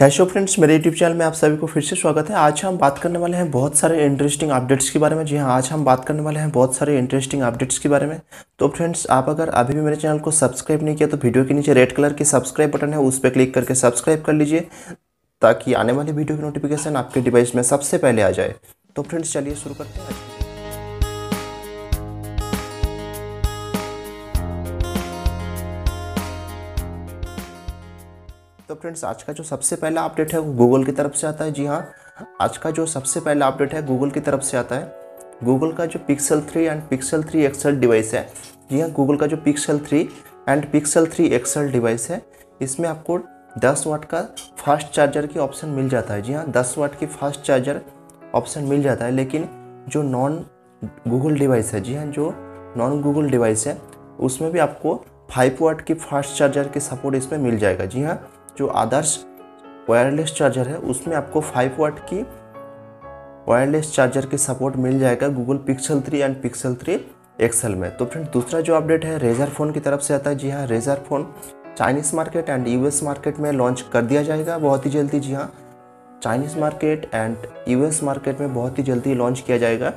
Cashew friends, मेरे YouTube channel में आप सभी को फिर से स्वागत है। आज हम बात करने वाले हैं बहुत सारे इंटरेस्टिंग अपडेट्स के बारे में। जी हाँ, आज हम बात करने वाले हैं बहुत सारे इंटरेस्टिंग अपडेट्स के बारे में। तो फ्रेंड्स, आप अगर अभी भी मेरे चैनल को सब्सक्राइब नहीं किया तो वीडियो के नीचे रेड कलर की सब्सक्राइब बटन है, उस पर क्लिक करके सब्सक्राइब कर लीजिए ताकि आने वाली वीडियो की नोटिफिकेशन आपके डिवाइस में सबसे पहले आ जाए। तो फ्रेंड्स, चलिए शुरू करते हैं। तो फ्रेंड्स, आज का जो सबसे पहला अपडेट है वो गूगल की तरफ से आता है। जी हाँ, आज का जो सबसे पहला अपडेट है गूगल की तरफ से आता है। गूगल का जो Pixel 3 and Pixel 3 XL device है, जी हाँ, गूगल का जो Pixel 3 and Pixel 3 XL device है, इसमें आपको 10 वाट का फास्ट चार्जर की ऑप्शन मिल जाता है। जी हाँ, 10 वाट की फास्ट चार्जर ऑप्शन मिल जाता है। लेकिन जो नॉन गूगल डिवाइस है, जी हाँ, जो नॉन गूगल डिवाइस है उसमें भी आपको 5 वाट की फास्ट चार्जर की सपोर्ट इसमें मिल जाएगा। जी हाँ, जो आदर्श वायरलेस चार्जर है उसमें आपको 5 वाट की वायरलेस चार्जर की सपोर्ट मिल जाएगा Google Pixel 3 and Pixel 3 XL में। तो फ्रेंड, दूसरा जो अपडेट है रेजर फ़ोन की तरफ से आता है। जी हाँ, Razer phone Chinese market and US market में लॉन्च कर दिया जाएगा बहुत ही जल्दी। जी हाँ, Chinese market and US market में बहुत ही जल्दी लॉन्च किया जाएगा।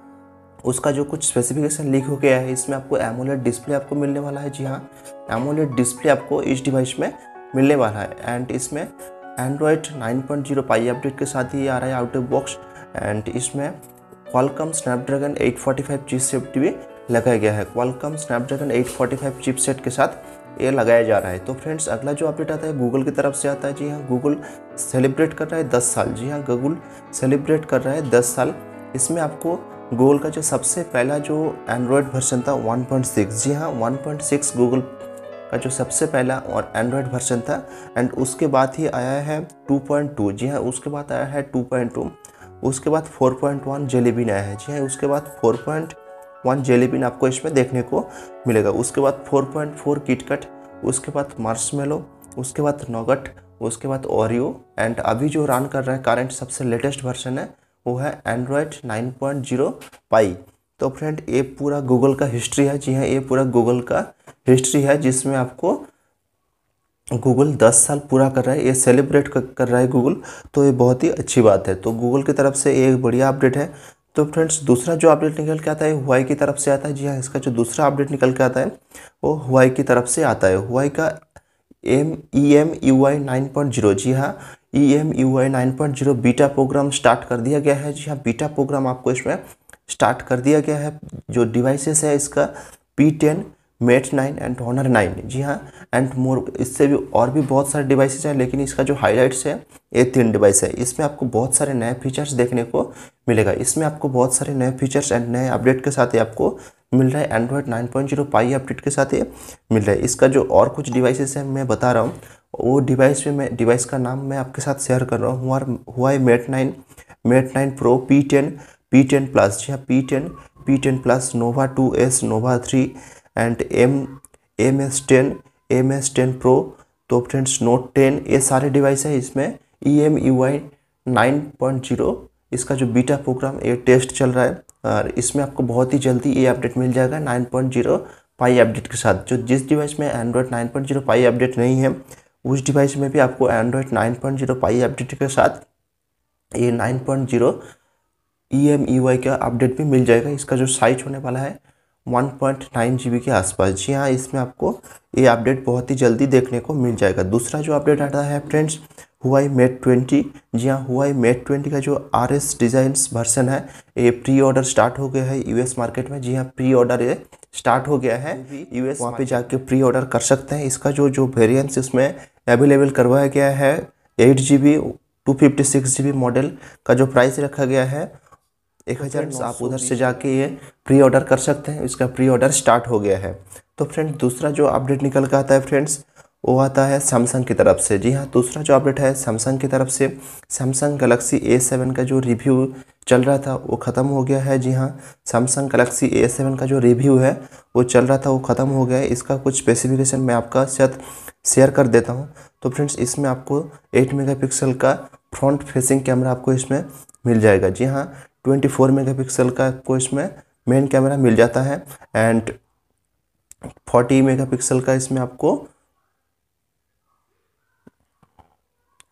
उसका जो कुछ स्पेसिफिकेशन लीक हो गया है, इसमें आपको एमोलेड डिस्प्ले आपको मिलने वाला है। जी हाँ, एमोलेड डिस्प्ले आपको इस डिवाइस में मिलने वाला है एंड इसमें एंड्रॉयड 9.0 पाई अपडेट के साथ ही आ रहा है आउट ऑफ बॉक्स। एंड इसमें क्वालकॉम स्नैपड्रैगन 845 चिपसेट भी लगाया गया है। क्वालकॉम स्नैपड्रैगन 845 चिपसेट के साथ ये लगाया जा रहा है। तो फ्रेंड्स, अगला जो अपडेट आता है गूगल की तरफ से आता है। जी हाँ, गूगल सेलिब्रेट कर रहा है 10 साल। जी हाँ, गूगल सेलिब्रेट कर रहा है 10 साल। इसमें आपको गूगल का जो सबसे पहला जो एंड्रॉयड वर्जन था 1.6, जी हाँ, 1.6 गूगल का जो सबसे पहला और एंड्रॉयड वर्जन था एंड उसके बाद ही आया है 2.2। जी हाँ, उसके बाद आया है 2.2, उसके बाद 4.1 जेली बीन आया है। जी हाँ, उसके बाद 4.1 जेली बीन आपको इसमें देखने को मिलेगा। उसके बाद 4.4 किटकट, उसके बाद मार्शमेलो, उसके बाद नॉगट, उसके बाद ओरियो एंड अभी जो रन कर रहा है करंट सबसे लेटेस्ट वर्जन है वो है एंड्रॉयड 9.0 पाई। तो फ्रेंड, ये पूरा गूगल का हिस्ट्री है। जी हाँ, ये पूरा गूगल का हिस्ट्री है जिसमें आपको गूगल 10 साल पूरा कर रहा है, ये सेलिब्रेट कर रहा है गूगल। तो ये बहुत ही अच्छी बात है। तो गूगल की तरफ से एक बढ़िया अपडेट है। तो फ्रेंड्स, दूसरा जो अपडेट निकल के आता है हुआई की तरफ से आता है। जी हाँ, इसका जो दूसरा अपडेट निकल के आता है वो हुआई की तरफ से आता है। हुआई का EMUI 9.0, जी हाँ, EMUI 9.0 बीटा प्रोग्राम स्टार्ट कर दिया गया है। जी हाँ, बीटा प्रोग्राम आपको इसमें स्टार्ट कर दिया गया है। जो डिवाइसेस है इसका P10, Mate 9 एंड Honor 9। जी हाँ, एंड मोर, इससे भी और भी बहुत सारे डिवाइसेस हैं, लेकिन इसका जो हाईलाइट्स है ये 3 डिवाइस है। इसमें आपको बहुत सारे नए फीचर्स देखने को मिलेगा। इसमें आपको बहुत सारे नए फीचर्स एंड नए अपडेट के साथ ही आपको मिल रहा है एंड्रॉयड 9.0 पाई अपडेट के साथ ये मिल रहा है। इसका जो और कुछ डिवाइसेस हैं मैं बता रहा हूँ, वो डिवाइस का नाम मैं आपके साथ शेयर कर रहा हूँ। Huawei Mate 9 Pro, P10 plus, जी हाँ, P10 plus, Nova 2S, Nova 3 and MS10 Pro। तो फ्रेंड्स, Note 10, ये सारे डिवाइस है। इसमें EMUI 9.0 इसका जो बीटा प्रोग्राम ये टेस्ट चल रहा है और इसमें आपको बहुत ही जल्दी ये अपडेट मिल जाएगा 9.0 पाई अपडेट के साथ। जो जिस डिवाइस में एंड्रॉयड 9.0 पाई अपडेट नहीं है उस डिवाइस में भी आपको एंड्रॉयड 9.0 पाई अपडेट के साथ ये 9.0 EMUI का अपडेट भी मिल जाएगा। इसका जो साइज होने वाला है 1.9 GB के आसपास। जी हाँ, इसमें आपको ये अपडेट बहुत ही जल्दी देखने को मिल जाएगा। दूसरा जो अपडेट आता है फ्रेंड्स हुआई Mate 20। जी हाँ, हुआई Mate 20 का जो RS डिज़ाइंस वर्जन है ये प्री ऑर्डर स्टार्ट हो गया है यूएस मार्केट में। जी हाँ, प्री ऑर्डर ये स्टार्ट हो गया है यूएस, वहाँ पे जाके प्री ऑर्डर कर सकते हैं। इसका जो वेरिएंट्स इसमें अवेलेबल करवाया गया है 8 GB 256 GB मॉडल का जो प्राइस रखा गया है 1000। आप उधर से जाके ये प्री ऑर्डर कर सकते हैं। इसका प्री ऑर्डर स्टार्ट हो गया है। तो फ्रेंड्स, दूसरा जो अपडेट निकल के आता है फ्रेंड्स वो आता है सैमसंग की तरफ से। जी हाँ, दूसरा जो अपडेट है सैमसंग की तरफ से, सैमसंग गैलेक्सी A7 का जो रिव्यू चल रहा था वो ख़त्म हो गया है। जी हाँ, सैमसंग गैलेक्सी A7 का जो रिव्यू है वो चल रहा था वो ख़त्म हो गया है। इसका कुछ स्पेसिफिकेशन मैं आपका साथ शेयर कर देता हूँ। तो फ्रेंड्स, इसमें आपको 8 मेगापिक्सल का फ्रंट फेसिंग कैमरा आपको इसमें मिल जाएगा। जी हाँ, 24 मेगापिक्सल का आपको इसमें मेन कैमरा मिल जाता है एंड 40 मेगापिक्सल का इसमें आपको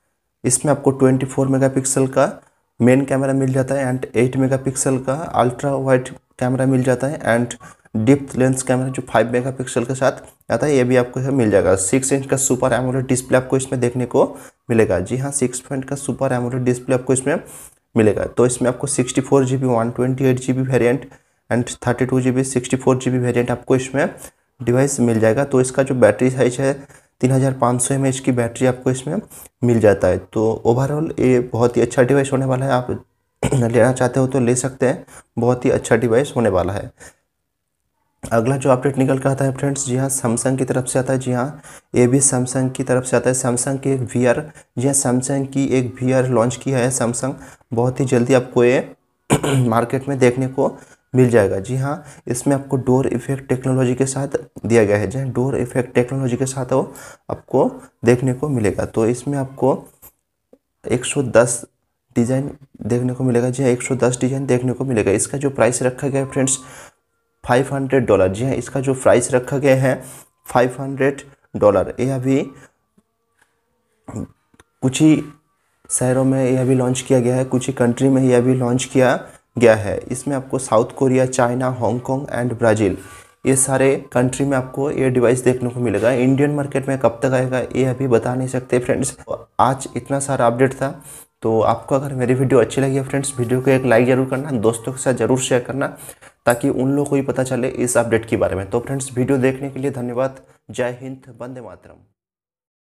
इसमें आपको 24 मेगापिक्सल का मेन कैमरा मिल जाता है एंड 8 मेगापिक्सल का अल्ट्रा वाइड कैमरा मिल जाता है एंड डेप्थ लेंस कैमरा जो 5 मेगापिक्सल के साथ आता है, ये भी आपको है मिल जाएगा। 6 इंच का सुपर एमोलेड डिस्प्ले आपको इसमें देखने को मिलेगा। जी हाँ, 6 पॉइंट का सुपर एमोलेड डिस्प्ले आपको इसमें मिलेगा। तो इसमें आपको 64 GB 128 GB variant and 32 GB 64 GB variant आपको इसमें डिवाइस मिल जाएगा। तो इसका जो बैटरी साइज है 3500 mAh की बैटरी आपको इसमें मिल जाता है। तो ओवरऑल ये बहुत ही अच्छा डिवाइस होने वाला है। आप लेना चाहते हो तो ले सकते हैं, बहुत ही अच्छा डिवाइस होने वाला है। अगला जो अपडेट निकल कर आता है फ्रेंड्स, जी हाँ, सैमसंग की तरफ से आता है। जी हाँ, ये भी सैमसंग की तरफ से आता है। सैमसंग की एक VR, जी हाँ, सैमसंग की एक VR लॉन्च किया है सैमसंग। बहुत ही जल्दी आपको ये मार्केट में देखने को मिल जाएगा। जी हाँ, इसमें आपको डोर इफेक्ट टेक्नोलॉजी के साथ दिया गया है। जी हाँ, डोर इफेक्ट टेक्नोलॉजी के साथ वो आपको देखने को मिलेगा। तो इसमें आपको 110 डिज़ाइन देखने को मिलेगा। जी हाँ, 110 डिज़ाइन देखने को मिलेगा। इसका जो प्राइस रखा गया है फ्रेंड्स $500। जी हाँ, इसका जो प्राइस रखा गया है $500। ये अभी कुछ ही शहरों में यह भी लॉन्च किया गया है, कुछ ही कंट्री में यह भी लॉन्च किया गया है। इसमें आपको South Korea, China, Hong Kong and Brazil, ये सारे कंट्री में आपको ये डिवाइस देखने को मिलेगा। इंडियन मार्केट में कब तक आएगा ये अभी बता नहीं सकते फ्रेंड्स। आज इतना सारा अपडेट था। तो आपको अगर मेरी वीडियो अच्छी लगी है फ्रेंड्स, वीडियो को एक लाइक ज़रूर करना, दोस्तों के साथ ज़रूर शेयर करना, ताकि उन लोगों को भी पता चले इस अपडेट के बारे में। तो फ्रेंड्स, वीडियो देखने के लिए धन्यवाद। जय हिंद, वंदे मातरम।